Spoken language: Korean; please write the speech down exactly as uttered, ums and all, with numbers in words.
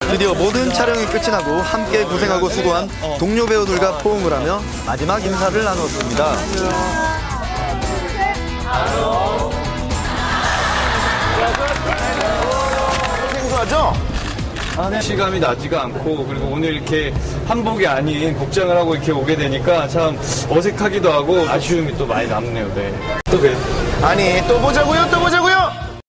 드디어 모든 촬영이 끝이 나고 함께 고생하고 수고한 동료 배우들과 포옹을 하며 마지막 인사를 나눴습니다. 생소하죠? 아, 네. 시감이 나지가 않고, 그리고 오늘 이렇게 한복이 아닌 복장을 하고 이렇게 오게 되니까 참 어색하기도 하고 아쉬움이 또 많이 남네요. 네. 또 봬요. 아니 또 보자고요 또 보자고요.